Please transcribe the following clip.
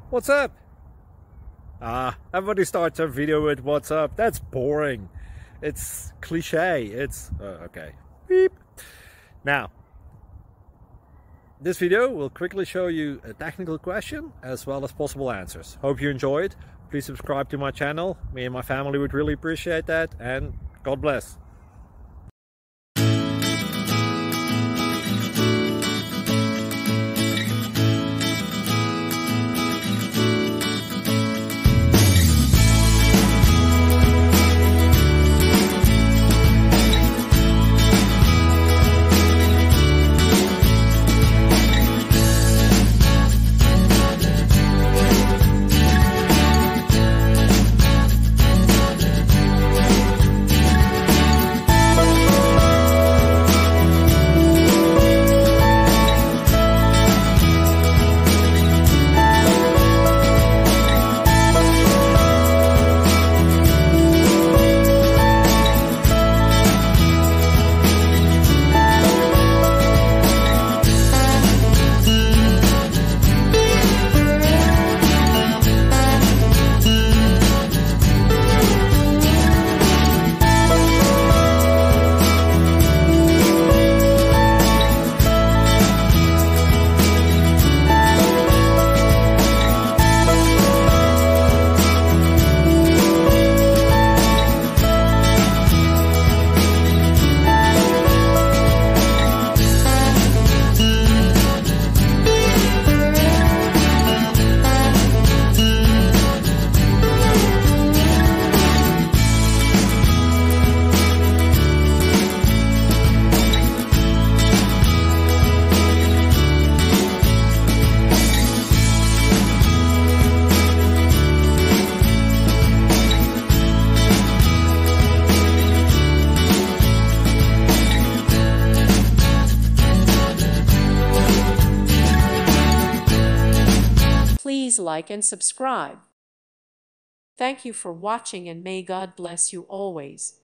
What's up? Everybody starts their video with what's up. That's boring. It's cliche. It's okay. Beep. Now, this video will quickly show you a technical question as well as possible answers. Hope you enjoyed. Please subscribe to my channel. Me and my family would really appreciate that, and God bless. Please like and subscribe. Thank you for watching, and may God bless you always.